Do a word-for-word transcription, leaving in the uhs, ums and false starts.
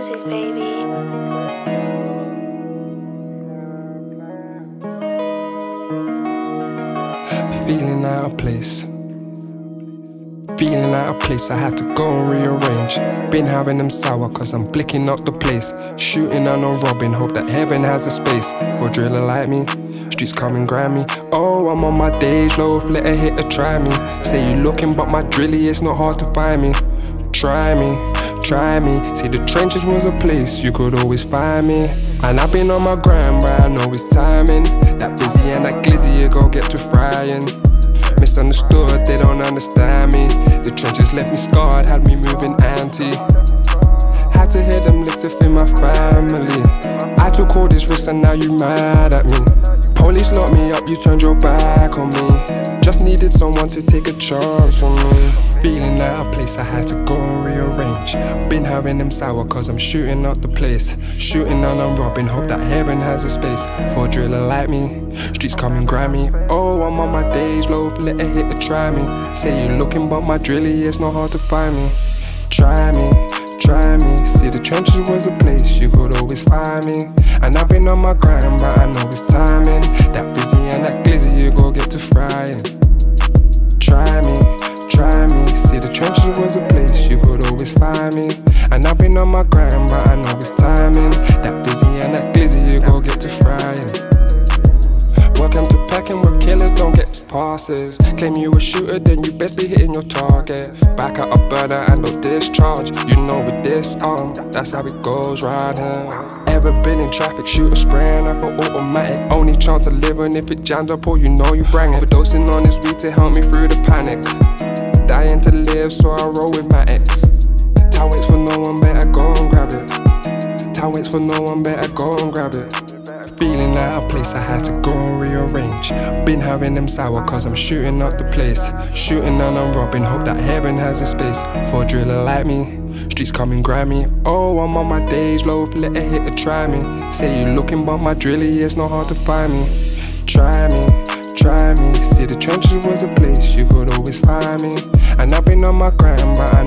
music, baby. Feeling out of place. Feeling out of place, I had to go and rearrange. Been having them sour cause I'm blicking up the place. Shooting on a robin, hope that heaven has a space for a driller like me. Streets come and grind me. Oh, I'm on my days low, let a hitter try me. Say you looking but my drilly, it's not hard to find me. Try me, try me. See the trenches was a place you could always find me. And I've been on my grind but I know it's timing. That busy and that glizzy, you go get to frying. Misunderstood, they don't understand me. The trenches left me scarred, had me moving anti. Had to hear them licks to feed my family. I took all this risks and now you mad at me. Police locked me up, you turned your back on me. Just needed someone to take a chance on me. Feeling out of place, I had to go and rearrange. Been having them sour cause I'm shooting up the place. Shooting on and robbing, hope that heaven has a space for a driller like me. Streets come and grind me. Oh, I'm on my days low, let a hitter try me. Say you looking but my drilly, it's not hard to find me. Try me, try me. See the trenches was a place you could always find me. And I've been on my grind but I know it's timing. That busy and that glizzy, you go get to frying. Try me, try me. See the trenches was a place you could always find me. And I've been on my grind but I know it's timing. That busy and that glizzy, you go get to frying. Welcome to packing where killers don't get passes. Claim you a shooter, then you best be hitting your target. Back out a burner and no discharge. You know with this arm, that's how it goes right here. Ever been in traffic, shooter spraying off an automatic. Only chance of living if it jams up or you know you bring it. Overdosing on this weed to help me through the panic. Dying to live, so I roll with my ex. Time waits for no one, better go and grab it. Time waits for no one, better go and grab it. Feeling out of place, I had to go and rearrange. Been having them sour cause I'm shooting up the place. Shooting on and robbing, hope that heaven has a space for a driller like me. Streets come and grind me. Oh, I'm on my days low, let a hitter try me. Say you looking but my drilly, it's not hard to find me. Try me, try me. See the trenches was a place you could always find me. And I've been on my grind but I